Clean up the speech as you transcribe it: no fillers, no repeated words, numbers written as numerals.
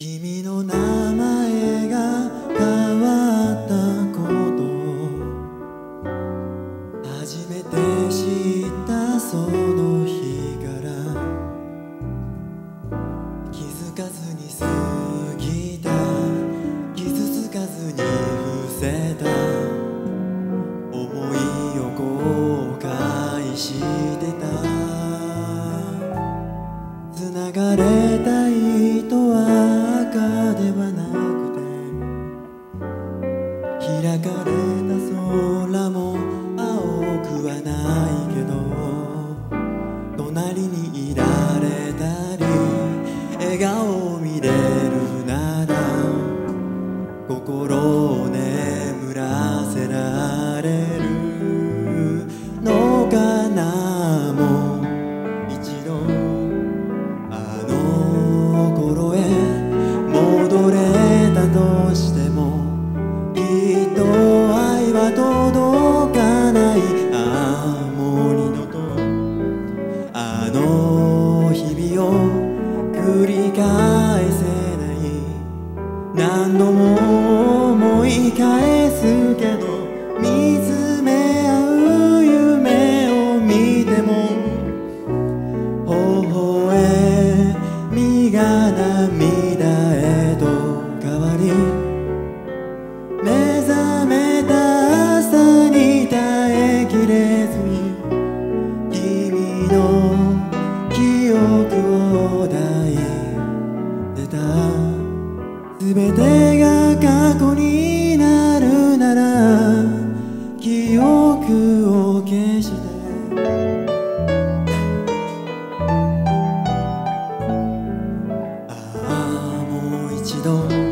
君の名前が変わったこと初めて知ったその日から気づかずに過ぎた傷つかずに伏せた思いを後悔してた繋がれた糸は赤ではなくて開かれた空も青くはないけど隣にいられたり笑顔を見れるなら心を眠らせられるのかなもう一度あの頃へ戻れたとしてもきっと愛は届かないああもう二度とあの日々を繰り返せない何度も思い返すけど見つめ合う夢を見ても微笑みが涙へと変わり目覚めた朝に耐えきれずに君の記憶を抱いてた全てが過去になるなら記憶を消してああもう一度